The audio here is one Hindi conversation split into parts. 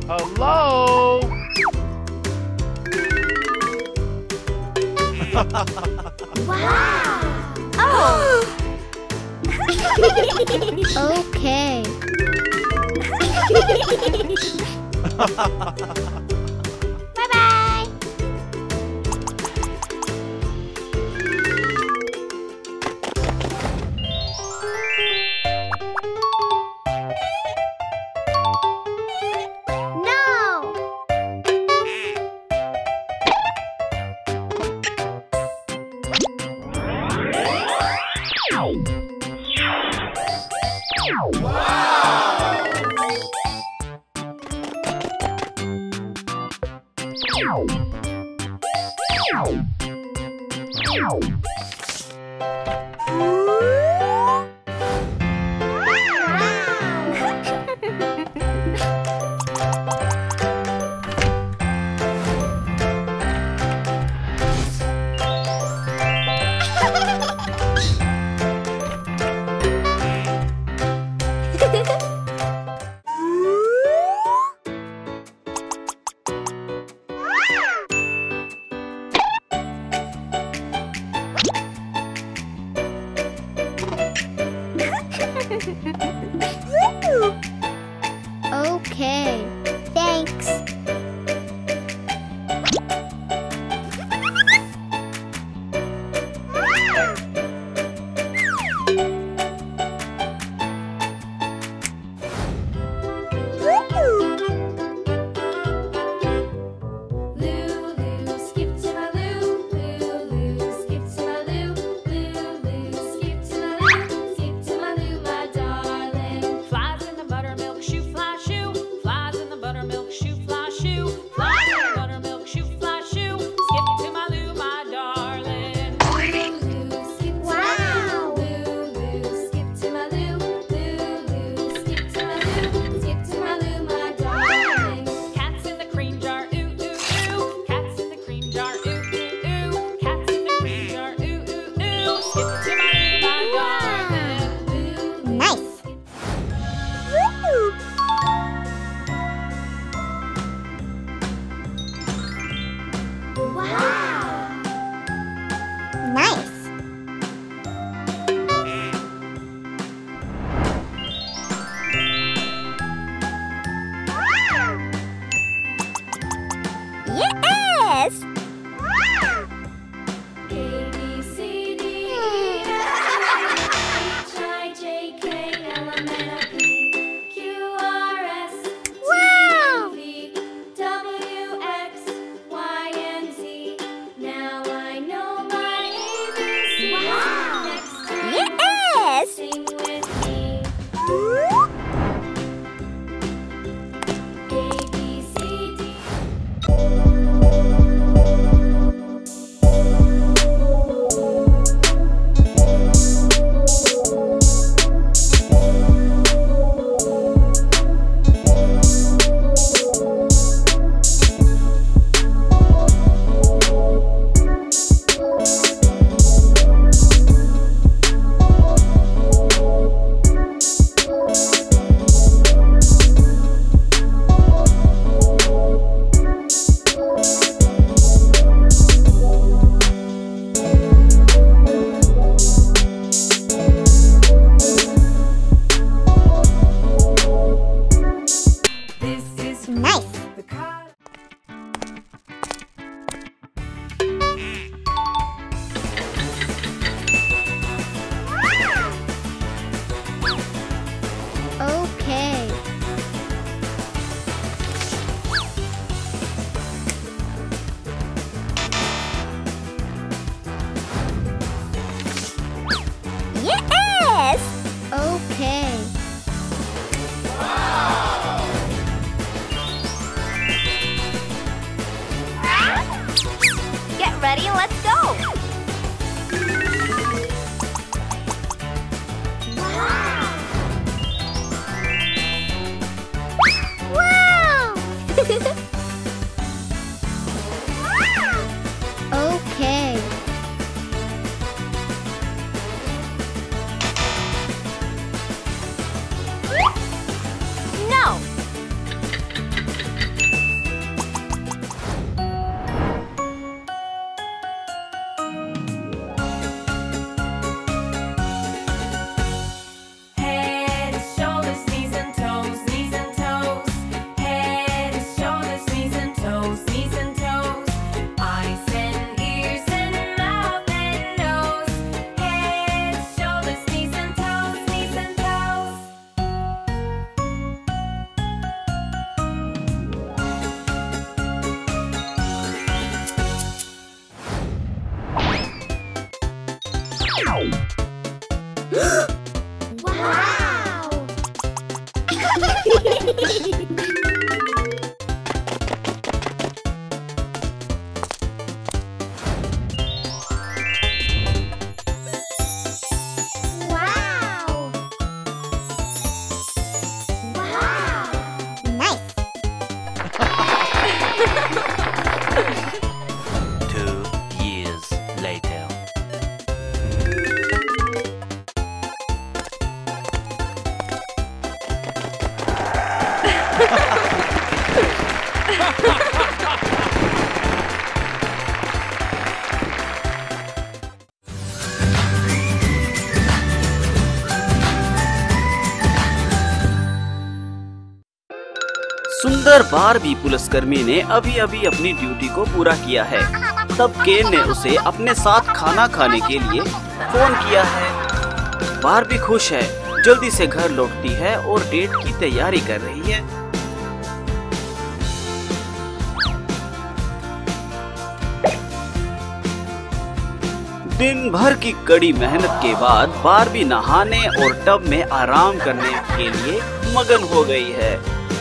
Hello? Wow! Oh! Okay. Bye-bye! No! Okay, thanks. Lulu, skip to my Lou. Lulu, skip to my Lou. Lulu, skip to my Lou. Skip to my Lou, my darling. Flies in the buttermilk shoe, fly shoe. Flies in the buttermilk shoe, fly shoe. Flies in the buttermilk shoe, fly shoe. Skip to my Lou, my darling. Lulu, skip to my Lou. Lulu, skip to my Lou. Lulu, skip to my Lou. Skip to my Lou, my darling. Cats in the cream jar, ooh ooh ooh. Cats in the cream jar, ooh ooh ooh. Cats in the cream jar, ooh ooh ooh. Skip to my Lou, my darling. Lulu. Nice. Wow. Nice. Yes. A B C D E F H I J K L M N O P Q R S T Wow. U V W X Y and Z. Now I know my ABCs. Wow. Next time Yes. sing with me. A B C D. This is Nice. the card. Okay. Yes. Okay. Get ready, let's go. Wow. Okay. No. सुंदर बारबी पुलिसकर्मी ने अभी अभी अपनी ड्यूटी को पूरा किया है। तब केन ने उसे अपने साथ खाना खाने के लिए फोन किया है। बारबी खुश है, जल्दी से घर लौटती है और डेट की तैयारी कर रही है। दिन भर की कड़ी मेहनत के बाद बारबी नहाने और टब में आराम करने के लिए मगन हो गई है।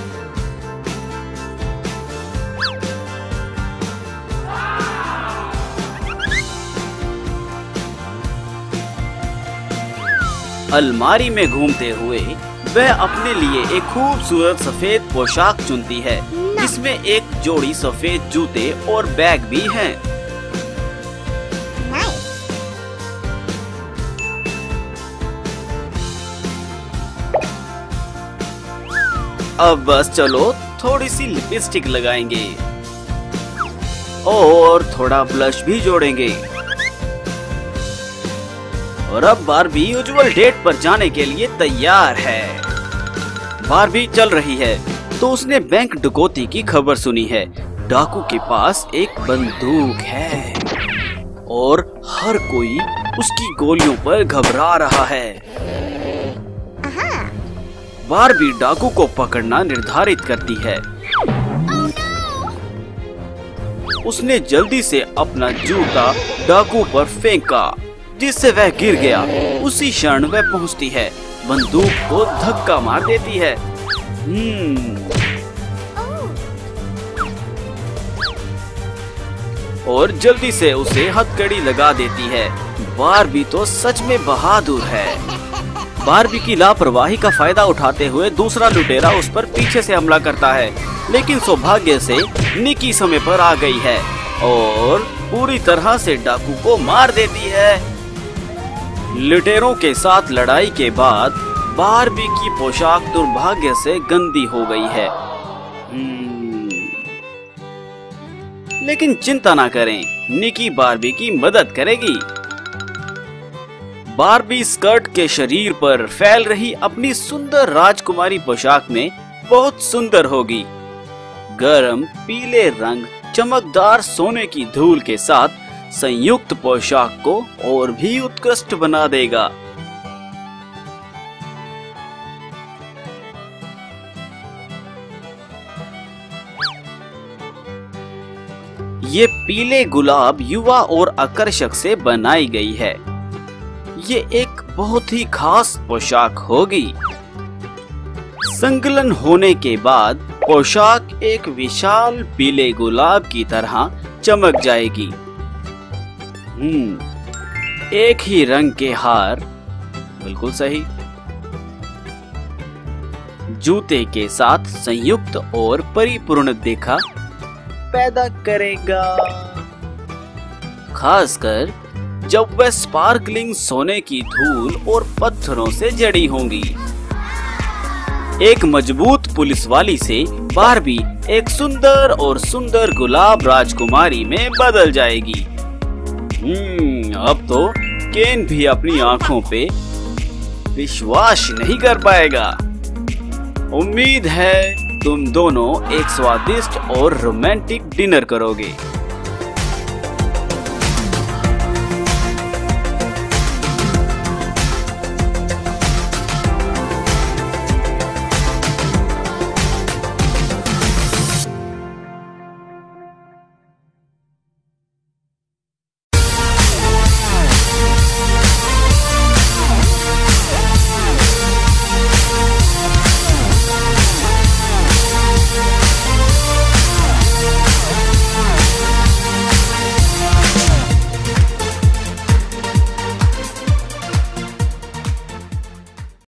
अलमारी में घूमते हुए वह अपने लिए एक खूबसूरत सफेद पोशाक चुनती है, जिसमें एक जोड़ी सफेद जूते और बैग भी हैं। अब बस चलो थोड़ी सी लिपस्टिक लगाएंगे और थोड़ा ब्लश भी जोड़ेंगे। और अब बारबी यूजुअल डेट पर जाने के लिए तैयार है। बारबी चल रही है तो उसने बैंक डकैती की खबर सुनी है। डाकू के पास एक बंदूक है और हर कोई उसकी गोलियों पर घबरा रहा है। बारबी डाकू को पकड़ना निर्धारित करती है। उसने जल्दी से अपना जूता डाकू पर फेंका, जिससे वह गिर गया। उसी क्षण वह पहुंचती है, बंदूक को धक्का मार देती है। और जल्दी से उसे हथकड़ी लगा देती है। बारबी तो सच में बहादुर है। बारबी की लापरवाही का फायदा उठाते हुए दूसरा लुटेरा उस पर पीछे से हमला करता है, लेकिन सौभाग्य से निकी समय पर आ गई है और पूरी तरह से डाकू को मार देती है। लुटेरों के साथ लड़ाई के बाद बारबी की पोशाक दुर्भाग्य से गंदी हो गई है। लेकिन चिंता ना करें, निकी बारबी की मदद करेगी। बारबी स्कर्ट के शरीर पर फैल रही अपनी सुंदर राजकुमारी पोशाक में बहुत सुंदर होगी। गर्म पीले रंग चमकदार सोने की धूल के साथ संयुक्त पोशाक को और भी उत्कृष्ट बना देगा। ये पीले गुलाब युवा और आकर्षक से बनाई गई है। ये एक बहुत ही खास पोशाक होगी। संकलन होने के बाद पोशाक एक विशाल पीले गुलाब की तरह चमक जाएगी। एक ही रंग के हार, बिल्कुल सही, जूते के साथ संयुक्त और परिपूर्ण दिखा पैदा करेगा, खासकर जब वह स्पार्कलिंग सोने की धूल और पत्थरों से जड़ी होंगी। एक मजबूत पुलिस वाली से बारबी एक सुंदर और सुंदर गुलाब राजकुमारी में बदल जाएगी। अब तो केन भी अपनी आंखों पे विश्वास नहीं कर पाएगा। उम्मीद है तुम दोनों एक स्वादिष्ट और रोमांटिक डिनर करोगे।